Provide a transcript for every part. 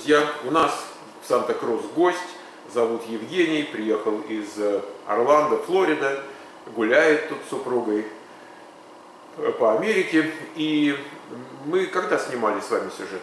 друзья, у нас в Санта-Крус гость, зовут Евгений, приехал из Орландо, Флорида, гуляет тут с супругой по Америке. И мы когда снимали с вами сюжет?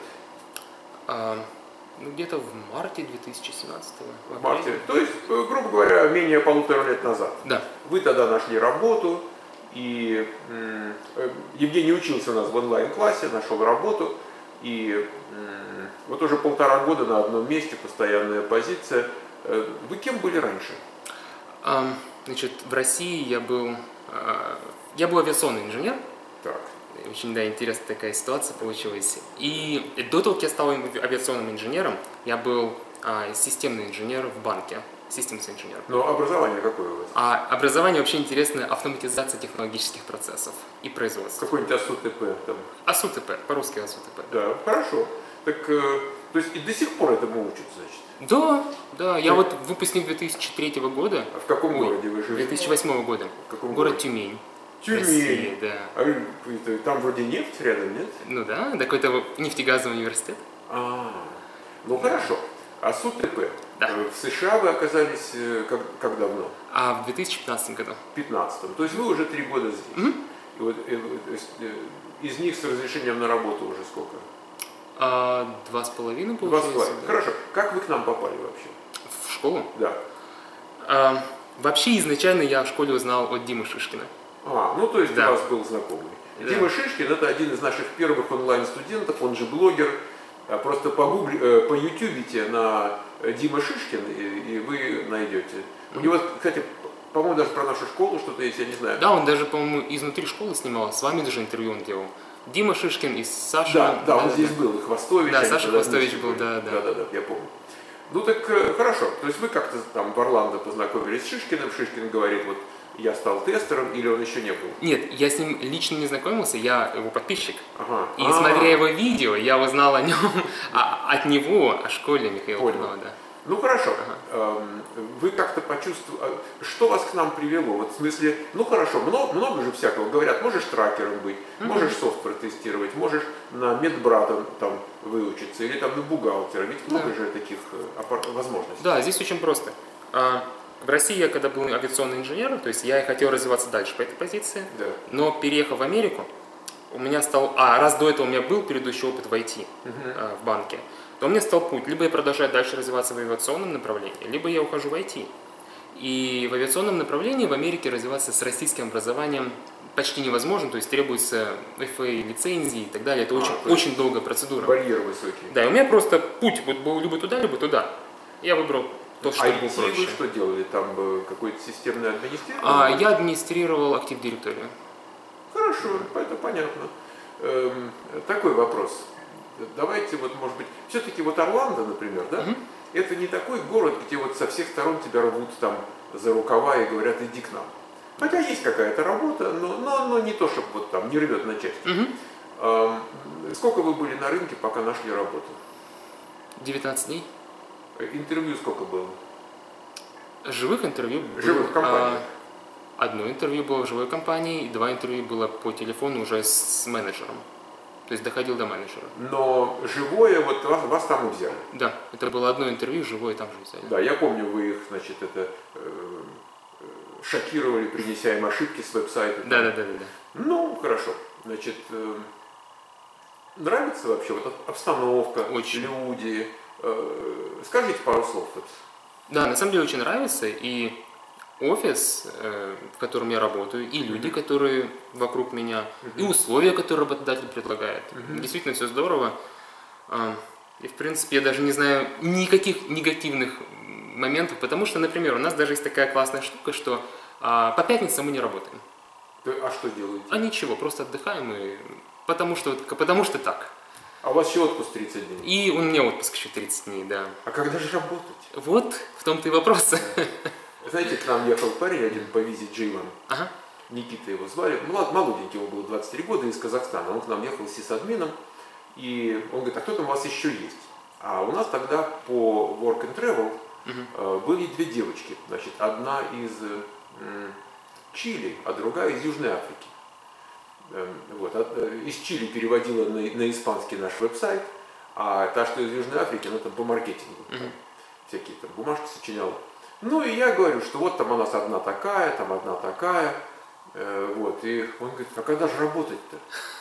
Ну, где-то в марте 2017 В марте, то есть, грубо говоря, менее 1,5 лет назад. Да. Вы тогда нашли работу, и Евгений учился у нас в онлайн-классе, нашел работу, и вот уже 1,5 года на одном месте, постоянная позиция. Вы кем были раньше? Значит, в России я был авиационный инженер. Так. Очень, да, интересная такая ситуация получилась. И до того, как я стал авиационным инженером, я был системный инженер в банке. Системный инженер. Но образование какое у вас? Образование вообще интересное — автоматизация технологических процессов и производства. Какой-нибудь АСУ-ТП там? АСУ-ТП, по-русски АСУ-ТП. Да, хорошо. Так, то есть и до сих пор этому учат, значит? Да, я вот выпускник 2003 года. А в каком городе вы живете? 2008 года. В каком Город городе? Тюмень. Тюмень, Россия, да. А там вроде нефть рядом, нет? Ну да, какой-то нефтегазовый университет. Ну хорошо. АСУ-ТП. Да. В США вы оказались как давно? В 2015 году. В 2015. То есть вы уже 3 года здесь. И вот, из них с разрешением на работу уже сколько? 2,5 получается. 2,5. Да. Хорошо. Как вы к нам попали вообще? В школу? Да. Вообще изначально я в школе узнал от Димы Шишкина. Ну то есть да. у вас был знакомый. Да. Дима Шишкин — это один из наших первых онлайн-студентов, он же блогер. Просто по-ютубите на Дима Шишкин, и вы найдете. У него, кстати, по-моему, даже про нашу школу что-то есть, я не знаю. Да, он даже, по-моему, изнутри школы снимал, с вами даже интервью он делал. Дима Шишкин и Саша. Да, он здесь был, и Хвостович. Да, Саша Хвостович был, да, я помню. Ну так хорошо, то есть вы как-то там в Орландо познакомились с Шишкиным, Шишкин говорит, вот я стал тестером, или он еще не был? Нет, я с ним лично не знакомился, я его подписчик. Ага. И смотря его видео, я узнал о нем, от него, о школе Михаила Курнова, да. Ну хорошо, вы как-то почувствовали, что вас к нам привело? Вот в смысле, ну хорошо, много же всякого говорят, можешь тракером быть, можешь софт протестировать, можешь на медбрата там выучиться, или там на бухгалтера, ведь много же таких возможностей. Да, здесь очень просто. В России я когда был авиационным инженером, то есть я и хотел развиваться дальше по этой позиции, да. Но переехав в Америку, у меня стал, раз до этого у меня был предыдущий опыт в IT, в банке, то у меня стал путь, либо я продолжаю дальше развиваться в авиационном направлении, либо я ухожу в IT. И в авиационном направлении в Америке развиваться с российским образованием почти невозможно, то есть требуется FAA лицензии и так далее, это очень долгая процедура. Барьер высокий. Да, и у меня просто путь вот был либо туда, либо туда. Я выбрал то, что было проще. вы что делали? Там какое-то системное администрирование? Я администрировал Active Directory. Хорошо, это понятно. Такой вопрос. Давайте вот, может быть, все-таки вот Орландо, например, да? Это не такой город, где вот со всех сторон тебя рвут там за рукава и говорят, иди к нам. Хотя есть какая-то работа, но не то, чтобы вот там не рвет на части. Сколько вы были на рынке, пока нашли работу? 19 дней. Интервью сколько было? Живых интервью было. Живых компаний? Одно интервью было в живой компании, и 2 интервью было по телефону уже с менеджером. То есть доходил до менеджера. Но живое, вот вас там и взяли? Да, это было одно интервью, живое там же взяли. Да, я помню, вы их, значит, шокировали, принеся им ошибки с веб-сайта. Да. Ну, хорошо. Значит, нравится вообще вот обстановка, очень. Люди? Скажите пару слов. Да, на самом деле очень нравится, и офис, в котором я работаю, и люди, которые вокруг меня, и условия, которые работодатель предлагает. Действительно все здорово. И, в принципе, я даже не знаю никаких негативных моментов, потому что, например, у нас даже есть такая классная штука, что по пятницам мы не работаем. А что делаете? Ничего, просто отдыхаем, потому что так. А у вас еще отпуск 30 дней? И у меня отпуск еще 30 дней, да. А когда же работать? Вот, в том-то и вопрос. Знаете, к нам ехал парень один по визе J1. Ага. Никита его звали. Молоденький, ему было 23 года, из Казахстана. Он к нам ехал с сисадмином. И он говорит, а кто там у вас еще есть? А у нас тогда по Work and Travel были 2 девочки. Значит, одна из Чили, а другая из Южной Африки. Вот. Из Чили переводила на испанский наш веб-сайт, А та, что из Южной Африки, она там по маркетингу. Там всякие там бумажки сочиняла. Ну и я говорю, что вот там у нас одна такая, там одна такая. Вот. И он говорит, а когда же работать-то?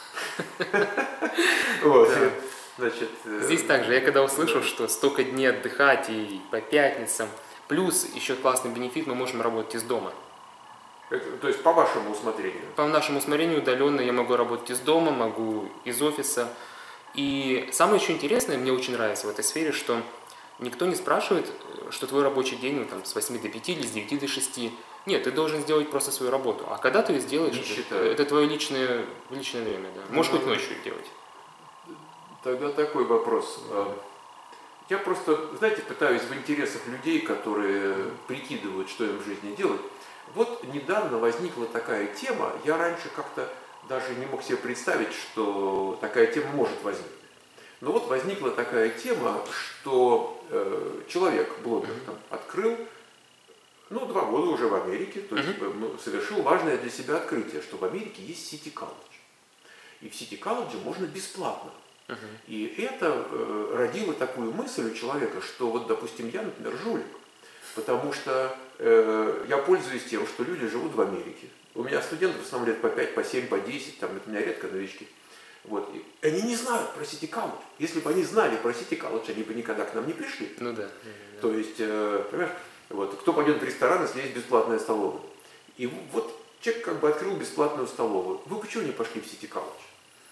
Вот. Значит, Здесь также, я когда услышал, что столько дней отдыхать и по пятницам, плюс еще классный бенефит, мы можем работать из дома. то есть по вашему усмотрению? По нашему усмотрению удаленно я могу работать из дома, могу из офиса. И самое еще интересное, мне очень нравится в этой сфере, что никто не спрашивает, что твой рабочий день ну, там, с 8 до 5 или с 9 до 6. Нет, ты должен сделать просто свою работу. А когда ты ее сделаешь, это твое личное время. Да. Можешь хоть ночью делать. Тогда такой вопрос. Я просто, знаете, пытаюсь в интересах людей, которые прикидывают, что им в жизни делать. Вот недавно возникла такая тема, я раньше как-то даже не мог себе представить, что такая тема может возникнуть. Но вот возникла такая тема, что человек, блогер, там, открыл, 2 года уже в Америке, то есть совершил важное для себя открытие, что в Америке есть City College. И в City College можно бесплатно. И это родило такую мысль у человека, что вот, допустим, я, например, жулик, потому что я пользуюсь тем, что люди живут в Америке. У меня студенты в основном лет по 5, по 7, по 10, там, это у меня редко новички. Вот. И они не знают про City College. Если бы они знали про City College, они бы никогда к нам не пришли. Ну да. То есть, понимаешь, вот, кто пойдет в ресторан, если есть бесплатная столовая? И вот человек как бы открыл бесплатную столовую. Вы почему не пошли в City College?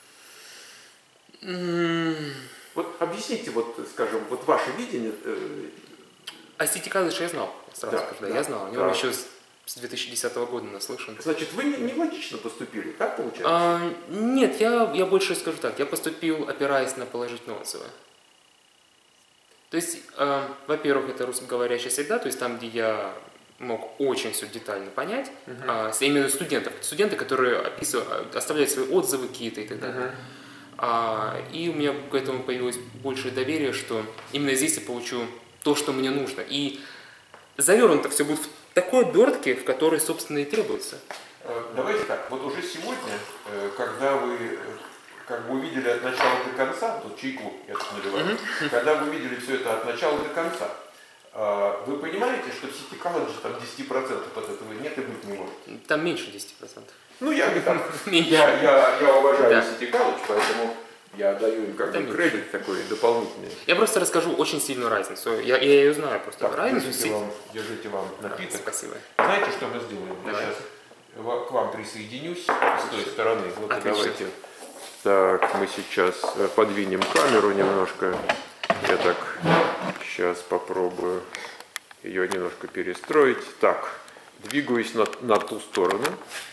Вот объясните, вот, скажем, вот ваше видение. А City College я знал, сразу скажу, да, я знал. О нем еще с 2010 года наслышан. Значит, вы нелогично поступили, так получается? Нет, я больше скажу так, я поступил, опираясь на положительные отзывы. То есть, во-первых, это русскоговорящая среда, то есть там, где я мог очень все детально понять, именно студентов, студенты, которые оставляют свои отзывы какие-то и так далее. И у меня к этому появилось большее доверие, что именно здесь я получу то, что мне нужно. И завернуто все будет в такой обертке, в которой, собственно, и требуется. Давайте так, вот уже сегодня, когда вы как бы увидели от начала до конца, тут чайку я тут наливаю, когда вы увидели все это от начала до конца, вы понимаете, что в City College там 10% от этого нет и быть не может? Там меньше 10%. Я уважаю City College, поэтому я даю им как бы кредит такой дополнительный. Я просто расскажу очень сильную разницу. Я ее знаю просто. Так, разницу. Держите вам напиток. Спасибо. Знаете, что мы сделаем? Я сейчас к вам присоединюсь с той стороны. Вот давайте. Так, мы сейчас подвинем камеру немножко. Я так сейчас попробую ее немножко перестроить. Так, двигаюсь на ту сторону.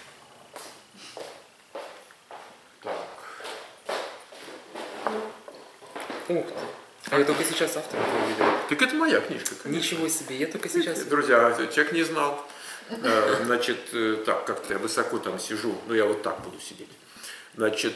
Так. Ух ты. А я только сейчас автора увидел. Так это моя книжка, конечно. Ничего себе, я только сейчас. Друзья, человек не знал. Значит, так, как-то я высоко там сижу. Я вот так буду сидеть. Значит,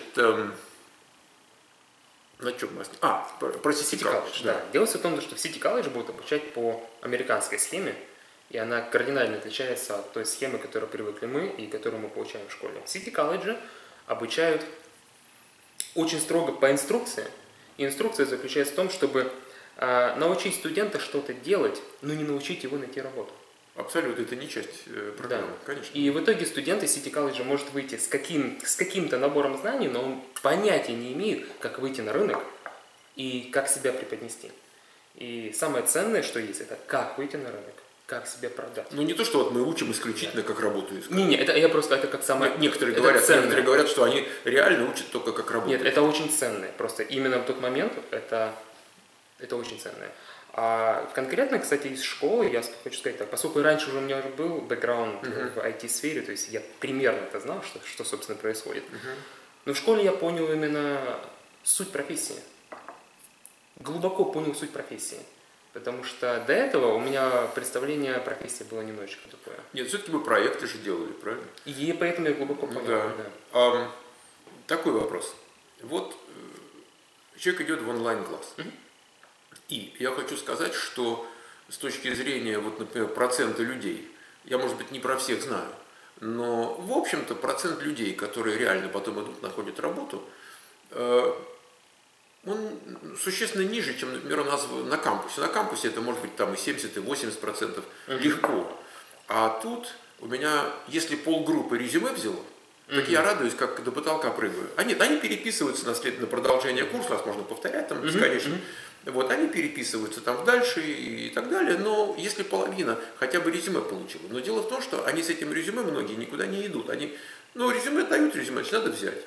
на чем мы? Про City College. Да. Дело в том, что в City College будут обучать по американской схеме, и она кардинально отличается от той схемы, к которой привыкли мы и которую мы получаем в школе. В City College обучают очень строго по инструкции. И инструкция заключается в том, чтобы научить студента что-то делать, но не научить его найти работу. Абсолютно, это не часть программы, конечно. И в итоге студент из City College может выйти с каким-то набором знаний, но он понятия не имеет, как выйти на рынок и как себя преподнести. И самое ценное, что есть, это как выйти на рынок, как себя продать. Не то, что вот мы учим исключительно, как работу искать. Это как самое... Некоторые говорят, что они реально учат только, как работать. Нет, это очень ценное. Просто именно в тот момент это очень ценное. А конкретно, кстати, из школы я хочу сказать так, поскольку раньше уже у меня был бэкграунд в IT-сфере, то есть я примерно это знал, что собственно происходит. Но в школе я понял именно суть профессии. Глубоко понял суть профессии. Потому что до этого у меня представление о профессии было немножечко такое. Нет, все-таки мы проекты же делали, правильно? И поэтому я глубоко понял. Да. Такой вопрос. Вот человек идет в онлайн-класс. И я хочу сказать, что с точки зрения, вот, например, процента людей, я, может быть, не про всех знаю, но, в общем-то, процент людей, которые реально потом идут, находят работу, он существенно ниже, чем, например, у нас на кампусе. На кампусе это может быть там и 70, и 80% легко. А тут у меня, если полгруппы резюме взяло, так я радуюсь, как до потолка прыгаю. Они переписываются на продолжение курса, нас можно повторять там бесконечно. Вот, они переписываются там дальше и так далее, но если половина хотя бы резюме получила. Но дело в том, что они с этим резюме многие никуда не идут. Они, резюме дают, резюме, значит, надо взять.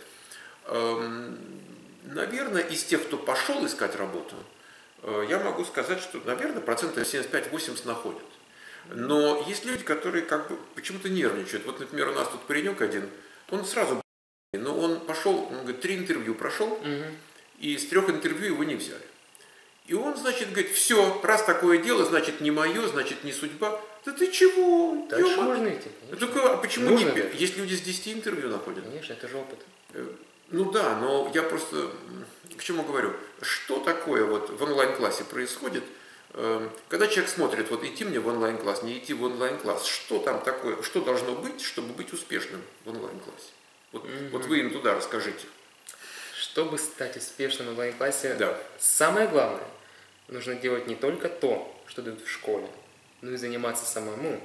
Наверное, из тех, кто пошел искать работу, я могу сказать, что, наверное, 75-80% находят. Но есть люди, которые как бы почему-то нервничают. Вот, например, у нас тут паренек один, он сразу, но он пошел, он говорит, 3 интервью прошел, и с 3 интервью его не взяли. И он, значит, говорит, все, раз такое дело, значит, не мое, значит, не судьба. Да ты чего? Дальше можно идти, конечно. Только, а почему нужно не? Даже. Есть люди с 10 интервью находят. Конечно, это же опыт. Ну да, но я просто к чему говорю? Что такое вот в онлайн-классе происходит, когда человек смотрит, вот идти мне в онлайн-класс, не идти в онлайн-класс, что там такое, что должно быть, чтобы быть успешным в онлайн-классе? Вот вы им туда расскажите. Чтобы стать успешным в онлайн-классе, да. Самое главное, нужно делать не только то, что дают в школе, но и заниматься самому.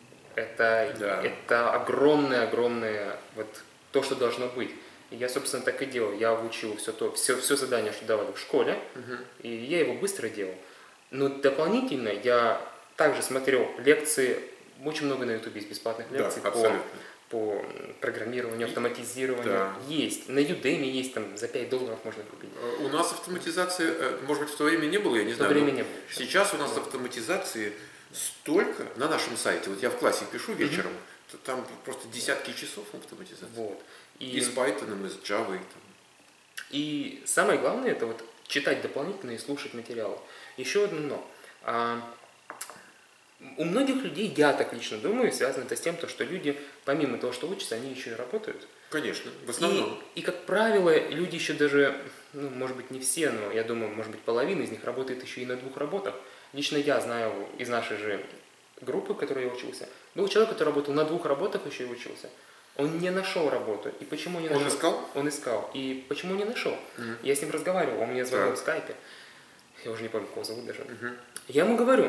Это огромное вот то, что должно быть. И я, собственно, так и делал. Я выучил все задание, что давали в школе, и я его быстро делал. Но дополнительно я также смотрел лекции, очень много на YouTube есть бесплатных лекций по программированию, автоматизированию. Да. Есть. На Udemy есть, там за $5 можно купить. У нас автоматизация, может быть, в то время не было, я не знаю. В то время не было. Сейчас у нас автоматизации столько на нашем сайте. Вот я в классе пишу вечером, там просто десятки часов автоматизации. Вот. И с Python, и с Java. И самое главное, это вот читать дополнительно и слушать материалы. Еще одно но. У многих людей, я так лично думаю, связано это с тем, что люди, помимо того, что учатся, они еще и работают. Конечно, в основном. И как правило, люди еще даже, может быть, не все, но я думаю, может быть, половина из них работает еще и на 2 работах. Лично я знаю из нашей же группы, в которой я учился, был человек, который работал на 2 работах еще и учился. Он не нашел работу. И почему не нашел? Он искал? Он искал. И почему не нашел? Я с ним разговаривал, он мне звонил в скайпе. Я уже не помню, кого зовут даже. Я ему говорю,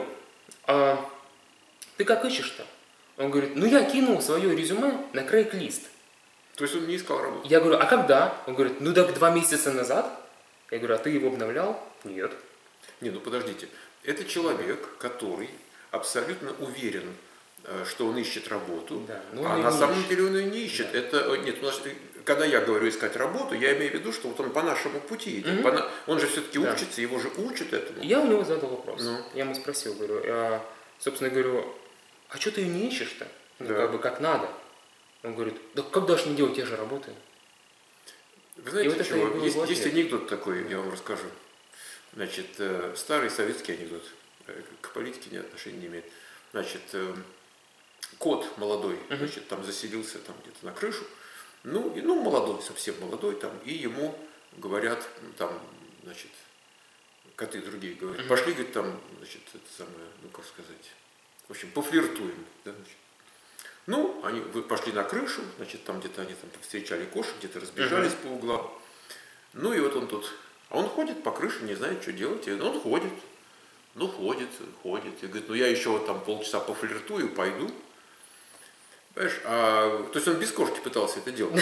ты как ищешь-то? Он говорит, я кинул свое резюме на Craigslist. То есть он не искал работу? Я говорю, а когда? Он говорит, так 2 месяца назад. Я говорю, а ты его обновлял? Нет. Не, подождите. Это человек, который абсолютно уверен, что он ищет работу, а на самом деле он ее не ищет. Да. Когда я говорю искать работу, я имею в виду, что вот он по нашему пути идет. Он же все-таки учится, его же учат этому. Я у него задал вопрос. Я ему спросил, говорю, собственно, говорю, а что ты ее не ищешь-то? Как надо. Он говорит, да когда же не делать те же работы? Вы знаете, чего? Есть анекдот такой, я вам расскажу. Значит, старый советский анекдот. К политике ни отношения не имеет. Значит, кот молодой, значит, там заселился там где-то на крышу. Молодой, совсем молодой там. И ему говорят, там, значит, коты другие говорят, пошли, говорит, там, значит, это самое, как сказать, в общем, пофлиртуем. Да, значит. Они пошли на крышу, значит, там где-то они там встречали кошек, где-то разбежались по углам. И вот он тут, а он ходит по крыше, не знает, что делать, и он ходит. Ходит. И говорит, я еще вот там полчаса пофлиртую, пойду. Понимаешь, то есть он без кошки пытался это делать.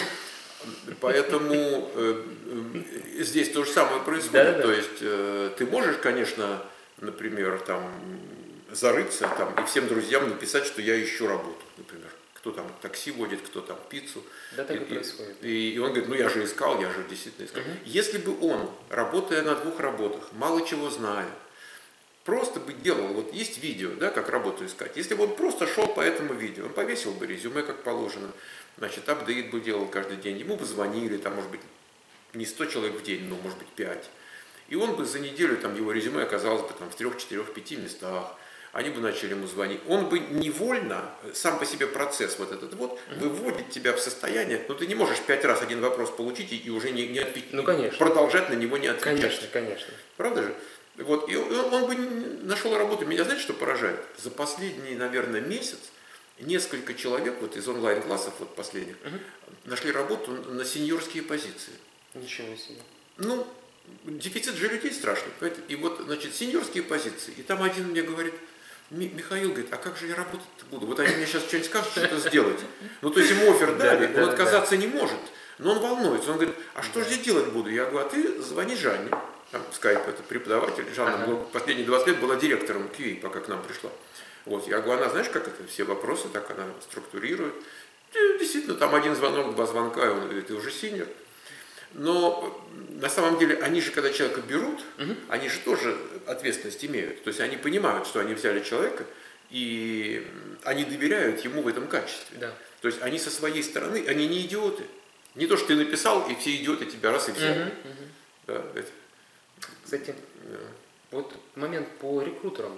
Поэтому здесь то же самое происходит. То есть ты можешь, конечно, например, там зарыться там, и всем друзьям написать, что я ищу работу, например. Кто там такси водит, кто там пиццу. Да, так и происходит. И он говорит, я же искал, я же действительно искал. Если бы он, работая на 2 работах, мало чего зная, просто бы делал, вот есть видео, да, как работу искать. Если бы он просто шел по этому видео, он повесил бы резюме, как положено, значит, апдейт бы делал каждый день, ему бы звонили, там, может быть, не 100 человек в день, но, может быть, 5. И он бы за неделю, там, его резюме оказалось бы там в 3, 4, 5 местах. Они бы начали ему звонить. Он бы невольно, сам по себе процесс вот этот вот, выводит тебя в состояние, ты не можешь 5 раз один вопрос получить и уже не отвечать, продолжать на него не отвечать. Конечно. Правда же? Вот, и он бы нашел работу. Меня, знаете, что поражает? За последний, наверное, месяц несколько человек вот из онлайн-классов вот последних нашли работу на сеньорские позиции. Ничего себе. дефицит же людей страшный, понимаете? И вот, значит, сеньорские позиции. И там один мне говорит, Михаил говорит, а как же я работать-то буду? Вот они мне сейчас что-нибудь скажут, что-то сделать. Ну, то есть ему оффер дали, он отказаться не может, но он волнуется. Он говорит, а что же я делать буду? Я говорю, а ты звони Жанне. Там скайп, это преподаватель. Жанна последние 20 лет была директором QA, пока к нам пришла. Вот, я говорю, она, знаешь, как это, все вопросы, так она структурирует. И действительно, там один звонок, два звонка, и он говорит, ты уже синьор. Но на самом деле они же, когда человека берут, они же тоже ответственность имеют. То есть они понимают, что они взяли человека, и они доверяют ему в этом качестве. Да. То есть они со своей стороны, они не идиоты. Не то, что ты написал, и все идиоты тебя раз и взяли. Да, это. Кстати, вот момент по рекрутерам.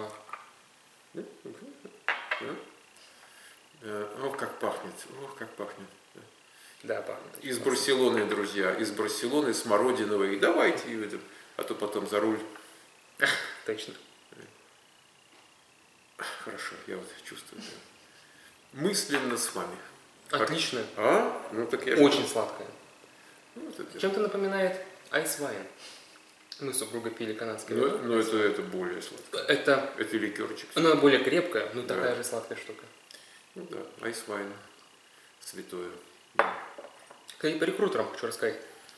Ох, как пахнет, ох, как пахнет. Да, пахнет. Из Барселоны, друзья, из Барселоны, Смородиновой. Давайте, а то потом за руль. Точно. Хорошо, я вот чувствую. Мысленно с вами. Отлично. Ну, так я Очень сладкое. Ну, вот это. Чем-то напоминает айсвайн. Мы с супругой пили канадское вино. Но это более сладкое. Это ликерчик. она более крепкая, но такая же сладкая штука. Ну да, айсвайн. Святое. По рекрутерам хочу рассказать.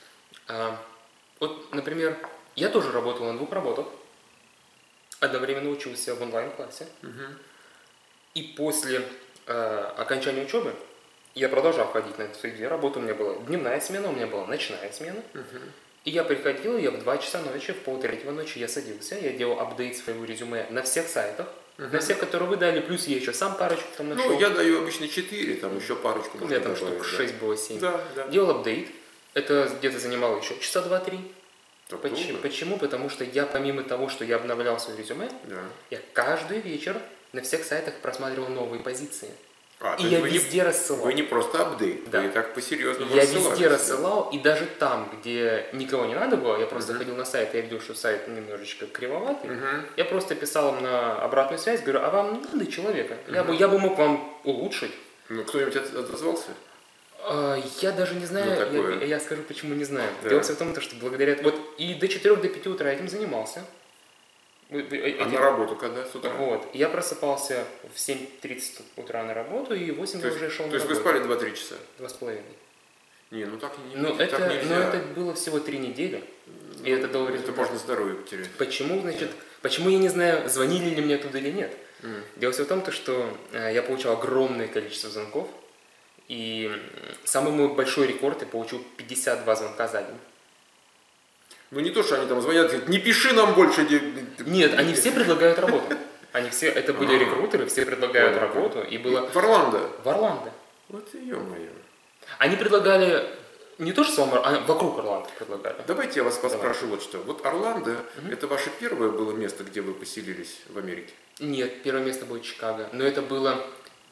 Вот, например, я тоже работал на 2 работах. Одновременно учился в онлайн-классе. И после окончания учебы я продолжал ходить на свои 2 работы. У меня была дневная смена, у меня была ночная смена. И я приходил, я в 2 часа ночи, в 2:30 ночи я садился, я делал апдейт своего резюме на всех сайтах, на всех, которые вы дали, плюс я еще сам парочку там нашел. Ну, я даю обычно 4, там еще парочку. У меня там штук 6 было, 7. Да. Делал апдейт, это где-то занимало еще часа 2-3. Почему? Почему? Потому что я, помимо того, что я обновлял свое резюме, я каждый вечер на всех сайтах просматривал новые позиции. И я везде рассылал. Вы не просто апдейт, да. вы так по-серьезному рассылали. Я везде рассылал, и даже там, где никого не надо было, я просто заходил на сайт, и я видел, что сайт немножечко кривоватый, я просто писал им на обратную связь, говорю, а вам не надо человека? Я бы мог вам улучшить. Ну, кто-нибудь отозвался? Я даже не знаю, я скажу, почему не знаю. Дело в том, что благодаря... Вот и до 4 до 5 утра этим занимался. На работу когда с утра? Вот. Я просыпался в 7:30 утра на работу, и в 8 я уже шел на работу. То есть вы спали 2-3 часа? 2,5. Не, ну так не но так это, нельзя. Но это было всего 3 недели, и это дало результат. Это можно здоровье потерять. Почему я не знаю, звонили ли мне оттуда или нет? Дело все в том, что я получал огромное количество звонков, и самый мой большой рекорд я получил 52 звонка за день. Ну не то, что они там звонят, говорят, не пиши нам больше. Нет, они все предлагают работу. Они все, это были рекрутеры, все предлагают работу. И было... В Орландо? В Орландо. Вот ё-моё. Они предлагали не то, что вам, а вокруг Орландо предлагали. Давайте я вас поспрашиваю вот что. Вот Орландо, это ваше первое было место, где вы поселились в Америке? Нет, первое место было Чикаго. Но это было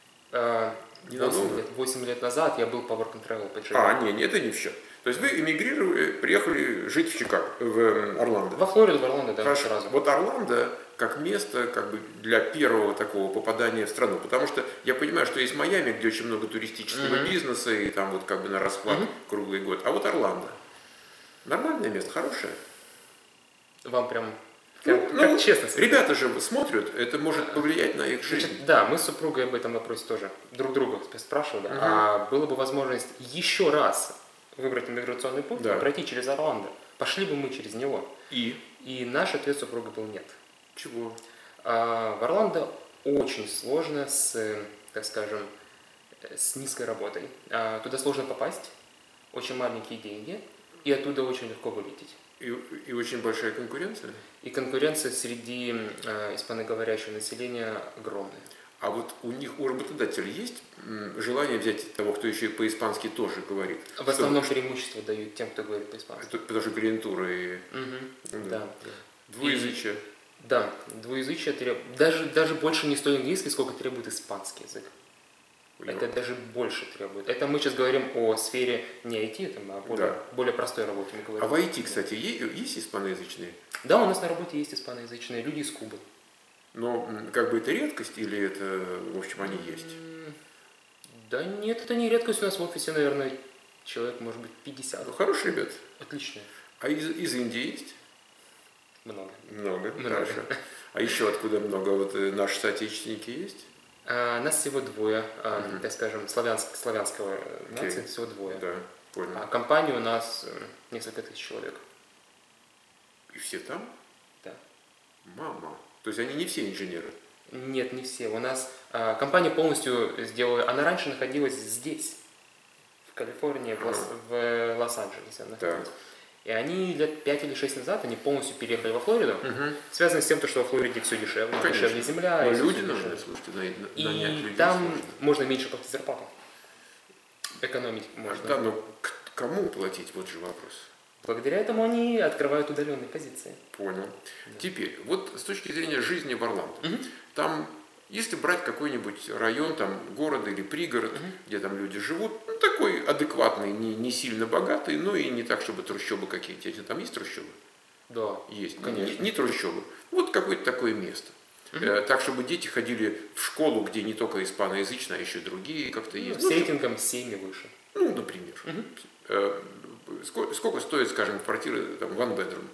8 лет назад, я был по Work and Travel по Чикаго. Нет, это не в счет. То есть вы эмигрировали, приехали жить в Чикаго, в Орландо. Во Флориду, в Орландо, да, Хорошо. сразу. Вот Орландо как место как бы для первого такого попадания в страну. Потому что я понимаю, что есть Майами, где очень много туристического бизнеса, и там вот как бы на расхват круглый год. А вот Орландо. Нормальное место, хорошее. Вам прям... Как честно сказать. Ребята же смотрят, это может повлиять на их жизнь. Значит, да, мы с супругой об этом вопросе тоже друг друга спрашивали. А была бы возможность еще раз выбрать иммиграционный путь, пройти через Орландо, пошли бы мы через него. И наш ответ супруга был нет. Чего? В Орландо очень сложно с, так скажем, с низкой работой. Туда сложно попасть, очень маленькие деньги, и оттуда очень легко вылететь. И очень большая конкуренция? И конкуренция среди испаноговорящего населения огромная. А вот у работодателя есть желание взять того, кто еще и по-испански тоже говорит? В основном преимущество дают тем, кто говорит по-испански. Потому что клиентура и... Да. Двуязычие. Да, двуязычие требует... Даже больше не столь английский, сколько требует испанский язык. Это даже больше требует. Это мы сейчас говорим о сфере не IT, а более простой работе. Мы говорим. А в IT, кстати, есть испаноязычные? Да, у нас на работе есть испаноязычные люди из Кубы. Но как бы это редкость или это, в общем, они есть? Да нет, это не редкость. У нас в офисе, наверное, человек, может быть, 50. Ну, хорошие ребята. Отлично. А из Индии есть? Много. Много, Много. хорошо. А еще откуда много? Вот наши соотечественники есть? Нас всего двое, так скажем, славянского нации всего двое. Да, понял. А компания у нас несколько тысяч человек. И все там? Да. Мама. То есть они не все инженеры? Нет, не все. У нас компания полностью сделала... Она раньше находилась здесь, в Калифорнии, в Лос-Анджелесе. Она находилась. И они лет 5 или 6 назад они полностью переехали во Флориду. Связано с тем, что во Флориде все дешевле, дешевле земля. Но люди нужны, слушайте, нанять людей. И там сложно. можно меньше платить зарплату. Экономить можно. Да, но кому платить? Вот же вопрос. Благодаря этому они открывают удаленные позиции. Понял. Да. Теперь, вот с точки зрения жизни в Орландо, там, если брать какой-нибудь район, там, города или пригород, где там люди живут, ну, такой адекватный, не сильно богатый, но и не так, чтобы трущобы какие-то. Эти там есть трущобы? Да. Есть. Конечно. Не трущобы. Вот какое-то такое место. Так, чтобы дети ходили в школу, где не только испаноязычные, а еще и другие как-то есть. С рейтингом 7 и выше. Ну, например. Сколько стоит, скажем, квартира, там, one bedroom?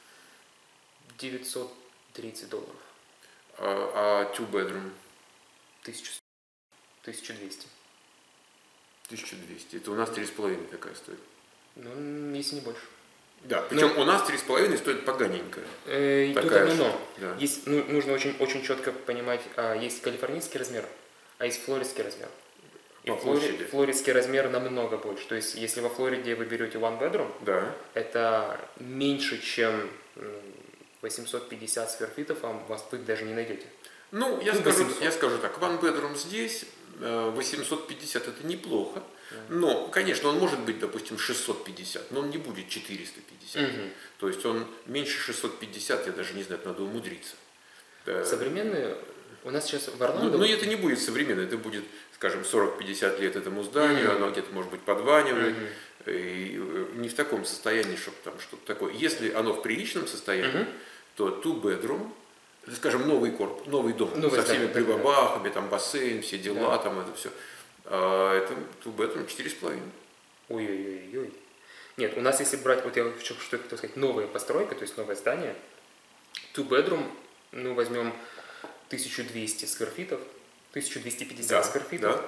$930. А two bedroom? 1200. 1200. Это у нас 3,5 такая стоит. Ну, если не больше. Да, причем у нас 3,5 стоит поганенько. Тут одно но. Да. Есть, нужно очень четко понимать, есть калифорнийский размер, а есть флоридский размер. И флоридский размер намного больше. То есть, если во Флориде вы берете one bedroom, да. это меньше, чем 850 скверфитов, а вы даже не найдете. Ну, я скажу так, one bedroom здесь 850 это неплохо, но, конечно, он может быть, допустим, 650, но он не будет 450. То есть он меньше 650, я даже не знаю, надо умудриться. Современные, у нас сейчас в Орландо... Но это не будет современно, это будет, скажем, 40-50 лет этому зданию, оно где-то, может быть, подванивает, и не в таком состоянии, чтобы там что-то такое. Если оно в приличном состоянии, то two bedroom, скажем, новый дом, со всеми прибабахами, там бассейн, все дела, там это все. А это two bedroom 4,5. Ой-ой-ой. Нет, у нас если брать, вот я что хотел сказать, новая постройка, то есть новое здание, two bedroom, ну возьмем 1200 скверфитов, 1250 скверфитов,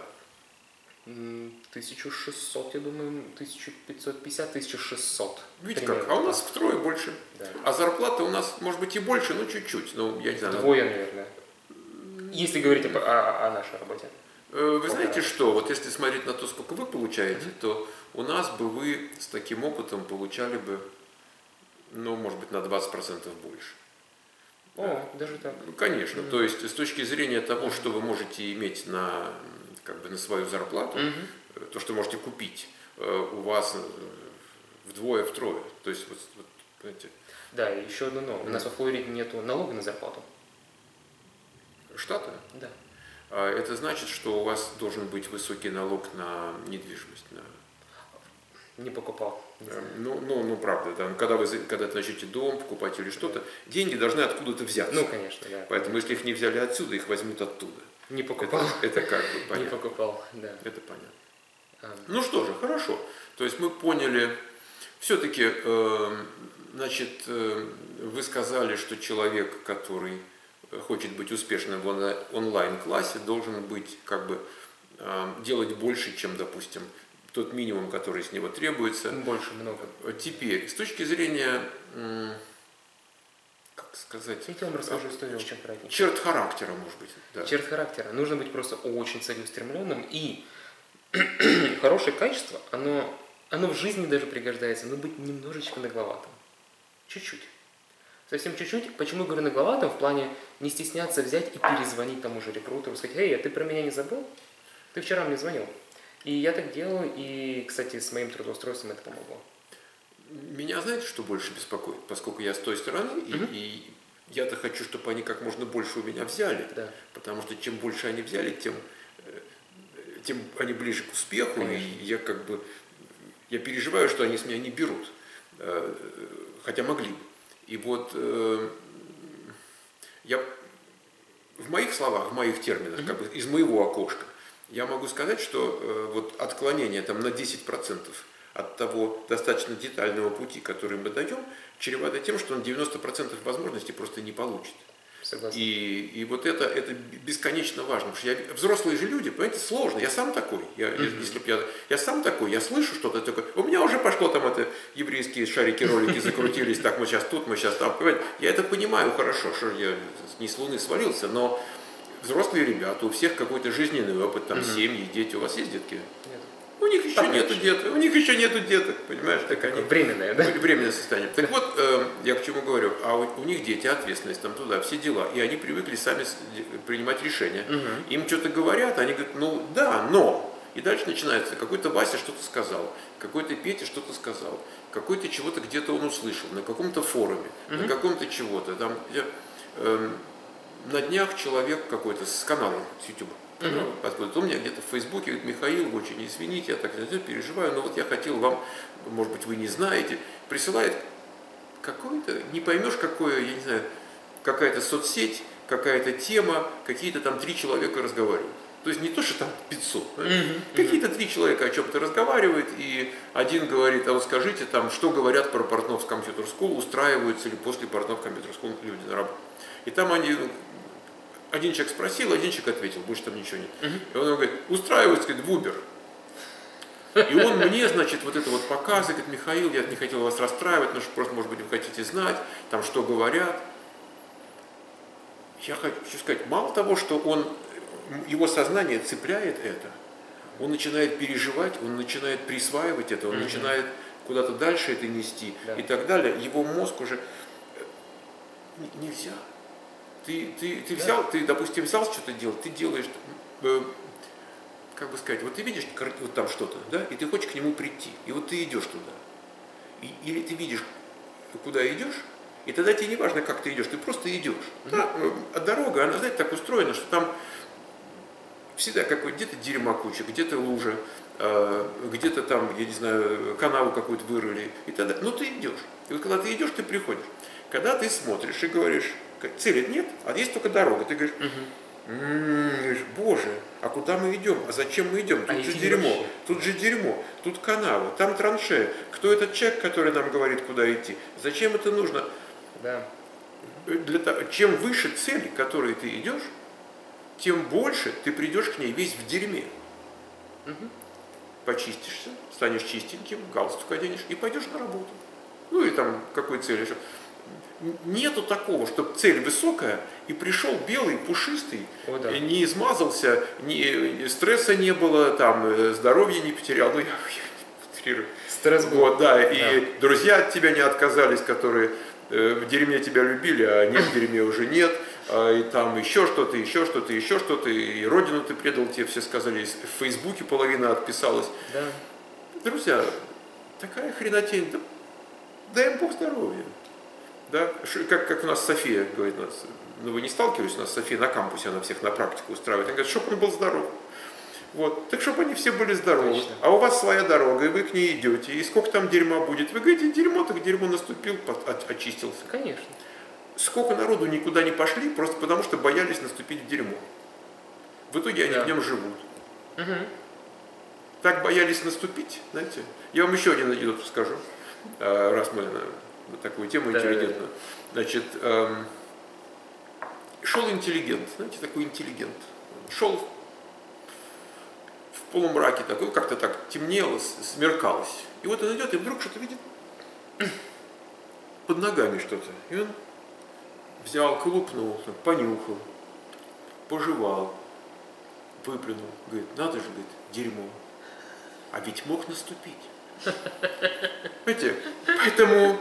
1600, я думаю, 1550, 1600. Видите как, а у нас втрое больше. Да. А зарплата у нас может быть и больше, но чуть-чуть. Ну, я не знаю. Вдвое, наверное. Если говорить о нашей работе. Вы знаете что, вот если смотреть на то, сколько вы получаете, то у нас бы вы с таким опытом получали бы, ну, может быть, на 20% больше. О, даже так. Ну, конечно. То есть с точки зрения того, что вы можете иметь на свою зарплату, то, что можете купить, у вас вдвое-втрое. То есть, вот, понимаете? Да, и еще одно но. У нас во Флориде нету налога на зарплату. Штата? Да. Это значит, что у вас должен быть высокий налог на недвижимость. Не покупал. Ну, правда, да. Когда начнете дом покупать или что-то, деньги должны откуда-то взяться. Ну, конечно, да. Поэтому, если их не взяли отсюда, их возьмут оттуда. Не покупал. Это как бы понятно. Не покупал, да. Это понятно. Ну что же, хорошо. То есть мы поняли, все-таки, значит, вы сказали, что человек, который хочет быть успешным в онлайн-классе, должен быть, делать больше, чем, допустим, тот минимум, который с него требуется. Больше, много. Теперь, с точки зрения, как сказать... Я вам расскажу историю очень кратенько. Черт характера, может быть. Да. Черт характера. Нужно быть просто очень целеустремленным. И хорошее качество, оно в жизни даже пригождается, но быть немножечко нагловатым. Чуть-чуть. Совсем чуть-чуть. Почему я говорю нагловатым? В плане не стесняться взять и перезвонить тому же рекрутеру, сказать: «Эй, а ты про меня не забыл? Ты вчера мне звонил». И я так делал, и, кстати, с моим трудоустройством это помогло. Меня, знаете, что больше беспокоит? Поскольку я с той стороны, и я-то хочу, чтобы они как можно больше у меня взяли, потому что чем больше они взяли, тем они ближе к успеху, конечно. И я переживаю, что они с меня не берут, хотя могли бы. И вот я в моих словах, в моих терминах, из моего окошка, я могу сказать, что вот отклонение там на 10% от того достаточно детального пути, который мы даем, чревато тем, что он 90% возможностей просто не получит. Согласен. И вот это бесконечно важно. Потому что взрослые же люди, понимаете, сложно. Я сам такой. Если б я сам такой, я слышу что-то такое. У меня уже пошло там еврейские шарики-ролики закрутились, так мы сейчас тут, мы сейчас там. Понимаете? Я это понимаю хорошо, что я не с Луны свалился, но взрослые ребята, у всех какой-то жизненный опыт, там семьи, дети. У вас есть детки? Нет. У них еще нету деток, понимаешь, так они... Временное, да? Временное состояние. Так вот, я к чему говорю, а у них дети, ответственность, там туда, все дела, и они привыкли сами принимать решения. Им что-то говорят, они говорят, ну да, но. И дальше начинается, какой-то Вася что-то сказал, какой-то Петя что-то сказал, какой-то чего-то где-то он услышал, на каком-то форуме, на каком-то чего-то. Там, на днях человек какой-то с канала с YouTube. Откуда-то у меня где-то в Фейсбуке говорит: Михаил, вы очень извините, я так переживаю, но вот я хотел вам, может быть, вы не знаете, присылает какой-то, не поймешь какое, я не знаю, какая-то соцсеть, какая-то тема, какие-то там 3 человека разговаривают. То есть не то, что там 500, какие-то 3 человека о чем-то разговаривают, и один говорит: а вот скажите, там, что говорят про Портнов Computer School, устраиваются ли после Портнов Computer School люди на работу. И там они... Один человек спросил, один человек ответил, больше там ничего нет. И он говорит: устраивается, говорит, в Uber. И он мне, значит, вот это вот показывает: говорит: Михаил, я не хотел вас расстраивать, но просто, может быть, вы хотите знать, там, что говорят. Я хочу сказать, мало того, что его сознание цепляет это, он начинает переживать, он начинает присваивать это, он начинает куда-то дальше это нести и так далее. Его мозг уже нельзя. Ты взял, ты, допустим, взял что-то делать, ты делаешь, как бы сказать, вот ты видишь вот там что-то, да, и ты хочешь к нему прийти, и вот ты идешь туда. Или ты видишь, куда идешь, и тогда тебе не важно, как ты идешь, ты просто идешь. Да, а дорога, она, знаете, так устроена, что там всегда где-то дерьма куча, где-то лужа, где-то там, я не знаю, канаву какую-то вырыли, и тогда, ну ты идешь. И вот когда ты идешь, ты приходишь. Когда ты смотришь и говоришь: цели нет, а есть только дорога. Ты говоришь: боже, а куда мы идем? А зачем мы идем? Тут же дерьмо, тут канава, там траншея. Кто этот человек, который нам говорит, куда идти? Зачем это нужно? Да. Чем выше цели, к которой ты идешь, тем больше ты придешь к ней весь в дерьме. Почистишься, станешь чистеньким, галстук оденешь и пойдешь на работу. Ну и там какой цель еще. Нету такого, чтобы цель высокая, и пришел белый, пушистый, не измазался, стресса не было, там, здоровья не потерял. Ну, я утрирую. Стресс был. Вот, да, и друзья от тебя не отказались, которые в дерьме тебя любили, а не в дерьме уже нет. И там еще что-то, и родину ты предал, тебе все сказали, в Фейсбуке половина отписалась. Да. Друзья, такая хренотень, дай им Бог здоровья. Да? Как у нас София говорит, ну вы не сталкивались, у нас София на кампусе, она всех на практику устраивает, она говорит, чтобы он был здоров. Вот. Так чтобы они все были здоровы. Точно. А у вас своя дорога, и вы к ней идете, и сколько там дерьма будет. Вы говорите: дерьмо, так дерьмо наступил, очистился. Конечно. Сколько народу никуда не пошли, просто потому что боялись наступить в дерьмо. В итоге они в нем живут. Так боялись наступить, знаете. Я вам еще один анекдот скажу, раз мы на такую тему интеллигентную. Значит, шел интеллигент, знаете, такой интеллигент. Шел в полумраке такой, как-то так темнело, смеркалось. И вот он идет, и вдруг что-то видит под ногами что-то. И он взял, клупнул, понюхал, пожевал, выплюнул. Говорит: надо же, говорит, дерьмо. А ведь мог наступить. Понимаете? Поэтому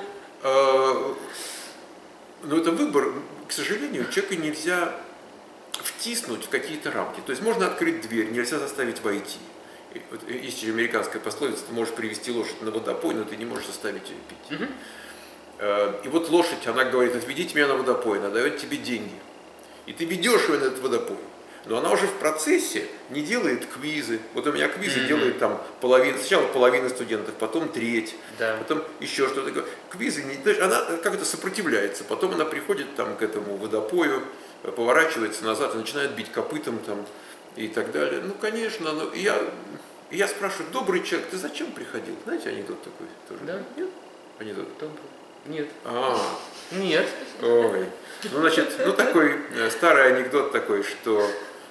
это выбор. К сожалению, человека нельзя втиснуть в какие-то рамки. То есть можно открыть дверь, нельзя заставить войти. Есть же американская пословица: ты можешь привести лошадь на водопой, но ты не можешь заставить ее пить. И вот лошадь, она говорит: отведите меня на водопой, она дает тебе деньги. И ты ведешь ее на этот водопой. Но она уже в процессе не делает квизы. Вот у меня квизы делает там сначала половина студентов, потом треть, потом еще что-то. Квизы, она как-то сопротивляется. Потом она приходит там к этому водопою, поворачивается назад и начинает бить копытом там и так далее. Ну, конечно, И я спрашиваю, добрый человек, ты зачем приходил? Знаете, анекдот такой тоже? Да. Нет? Анекдот? Добрый. Нет. Нет. Нет. Ой. Ну, значит, такой старый анекдот такой, что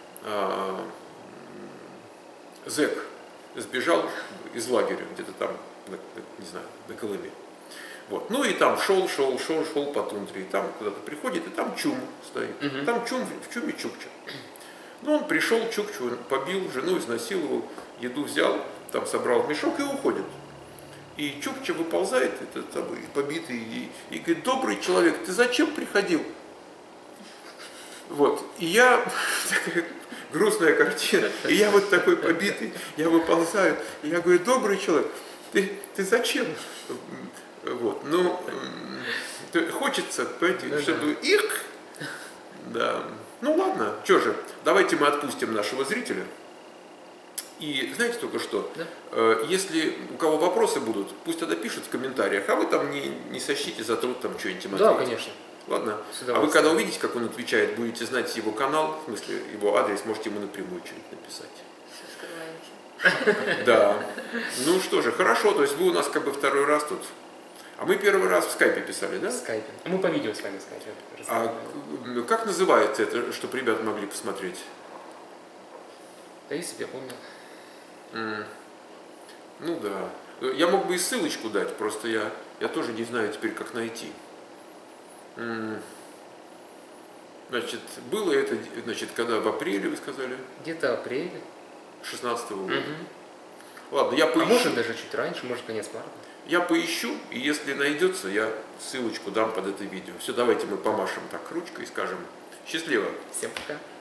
зэк сбежал из лагеря, где-то там, не знаю, на Колыме. Вот. Ну и там шел по тундре, и там куда-то приходит, и там чум стоит. Там чум, в чуме чукча. Ну, он пришел, чукчу побил, жену изнасиловал, еду взял, там собрал в мешок и уходит. И чукча выползает, побитый, и говорит, добрый человек, ты зачем приходил? Вот. И я, такая грустная картина, и я вот такой побитый, я выползаю, и я говорю, добрый человек, ты зачем? Вот. Ну, хочется, понимаете, чтобы их, да. Ну ладно, что же, давайте мы отпустим нашего зрителя. И знаете только что, если у кого вопросы будут, пусть тогда пишут в комментариях, а вы там не сочтите за труд там что-нибудь ответить. Да, конечно. Ладно? А вы когда увидите, как он отвечает, будете знать его канал, в смысле его адрес, можете ему напрямую что-нибудь написать. Да. Ну что же, хорошо, то есть вы у нас как бы второй раз тут. А мы первый раз в скайпе писали, да? В скайпе. Мы по видео с вами в скайпе. А как называется это, чтобы ребята могли посмотреть? Да, если бы я помнил. Ну да. Я мог бы и ссылочку дать, просто я тоже не знаю теперь, как найти. Значит, было это, значит, когда в апреле, вы сказали? Где-то апрель. 16-го года. Ладно, я поищу. А может даже чуть раньше, может конец марта. Я поищу, и если найдется, я ссылочку дам под это видео. Все, давайте мы помашем так ручкой и скажем счастливо. Всем пока.